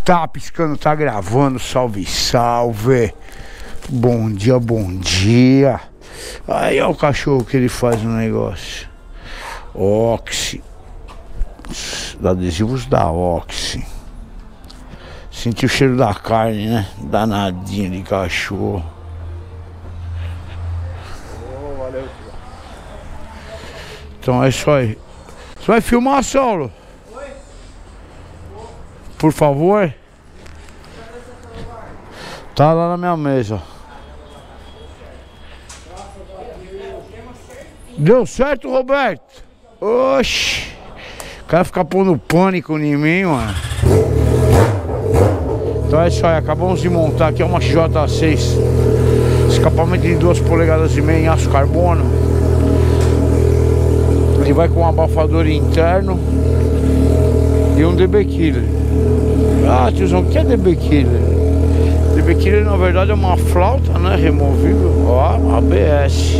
Tá piscando, tá gravando. Salve, salve. Bom dia, bom dia. Aí ó o cachorro que ele faz no negócio. Oxi. Adesivos da Oxi. Senti o cheiro da carne, né? Danadinho de cachorro. Valeu. Então é isso aí. Você vai filmar, Saulo? Oi? Por favor. Tá lá na minha mesa. Deu certo, Roberto? Oxi. O cara fica pondo pânico em mim, mano. Então é isso aí, acabamos de montar aqui uma XJ6. Escapamento de 2,5 polegadas em aço carbono. Ele vai com um abafador interno e um DB Killer. Ah, tiozão, o que é DB Killer? DB Killer na verdade é uma flauta, né? Removível. Ó, ABS.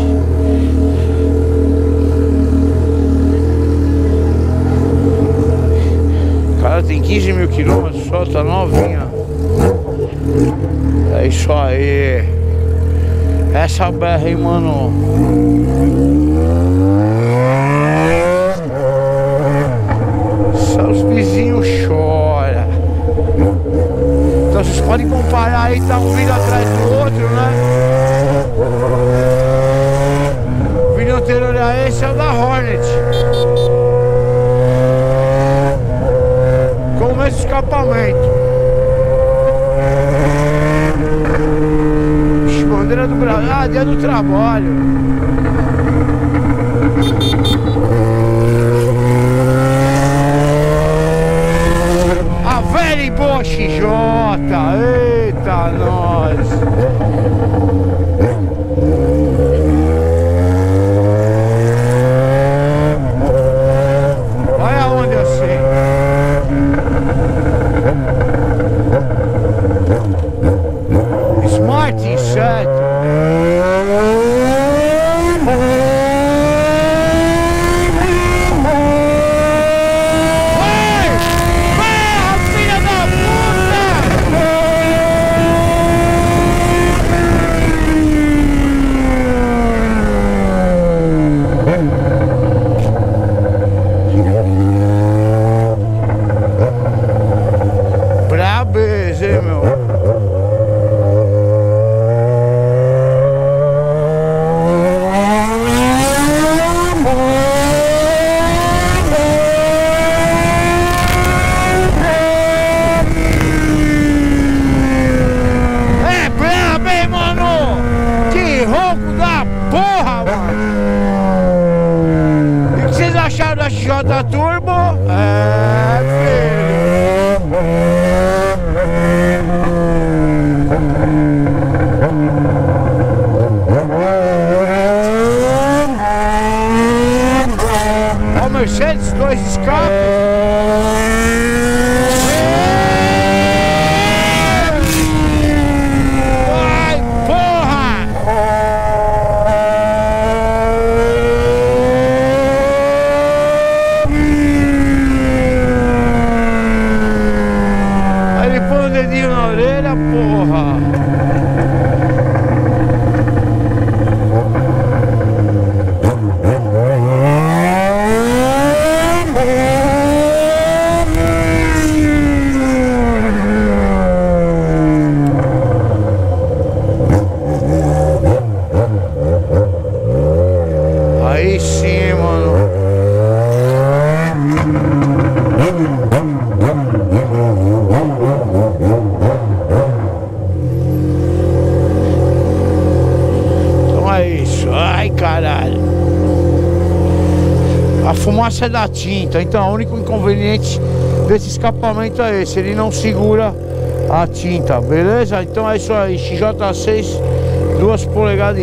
Cara, tem 15 mil quilômetros só, tá novinha. É isso aí. Essa berra aí, mano. Só os vizinhos choram. Então vocês podem comparar aí, tá um vídeo atrás do outro, né? O vídeo anterior a esse é o da Hornet. Com o mesmo escapamento. Bandeira do Brasil. Ah, dia do trabalho. A velha e boa XJ. Eita, nós. Vai aonde assim? Smart inseto. Brabeza, hein, meu? J Turbo, filho. Ó, Mercedes, 2 escapes. Aí sim, mano. Então é isso. Ai, caralho. A fumaça é da tinta. Então o único inconveniente desse escapamento é esse. Ele não segura a tinta, beleza? Então é isso aí. XJ6, 2,5 polegadas.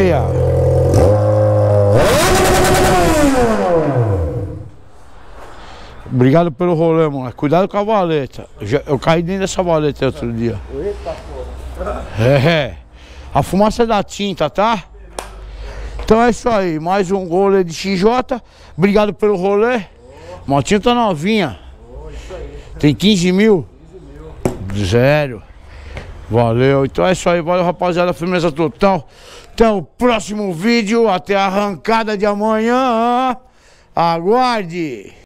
Obrigado pelo rolê, mano. Cuidado com a valeta. Eu caí dentro dessa valeta outro dia. Eita, porra. É. A fumaça é da tinta, tá? Então é isso aí. Mais um rolê de XJ. Obrigado pelo rolê. Motinha tá novinha. Tem 15 mil. Zero. Valeu. Então é isso aí. Valeu, rapaziada. Firmeza total. Até o próximo vídeo. Até a arrancada de amanhã. Aguarde.